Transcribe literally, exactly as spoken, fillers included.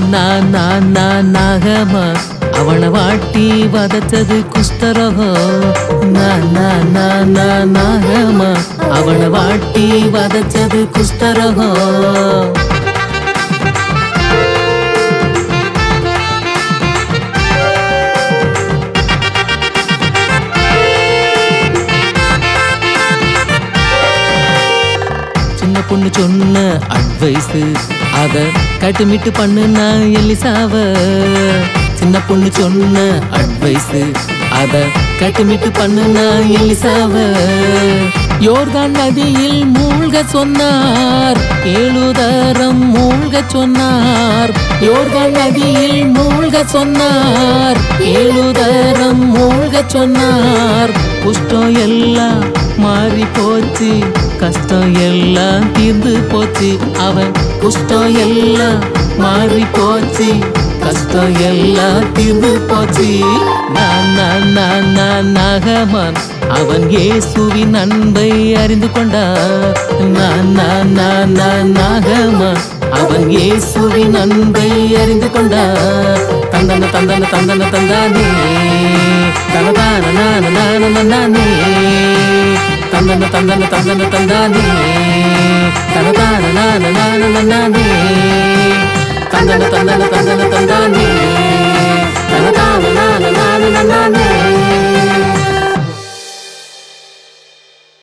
நான் நான் நான் நாகமா அவனை வாட்டி வதச்சது குஷ்டரோகம் நான் நான் நான் நான் நாகமா அவனை வாட்டி வதச்சது குஷ்டரோகம் சின்ன பொண்ணு சொன்ன அட்வைஸ் அத கட்டுமிட்டு பண்ணுனா எலிசாவ சின்ன பொண்ணு சொன்ன அட்வைஸ் அத கட்டுமிட்டு பண்ணுனா எலிசாவ யோர்தான் நதியில் மூழ்க சொன்னார் ஏழுதரம் மூழ்க சொன்னார் யோர்தான் நதியில் மூழ்க சொன்னார் ஏழுதரம் மூழ்க சொன்னார் குஷ்டம் எல்லாம் மாறி போச்சு கஷ்டம் எல்லாம் தீர்ந்து போச்சு அவன் குஷ்டம் எல்லாம் மாறி போச்சு கஷ்டம் எல்லாம் தீர்ந்து போச்சு நான் நான் நான் நான் நாகமான் அவன் இயேசுவின் அன்பை அறிந்து கொண்டான் நான் நான் நான் நான் நாகமான் அவன் இயேசுவின் அன்பை அறிந்து கொண்டான் தந்தன தந்தன தந்தன தந்தானே தனதான நான நான நானே தந்தன தந்தன தந்தன தந்தானே தனதான நான நான நானே தந்தன தந்தன தந்தன தந்தானே தனதான நான நான நானே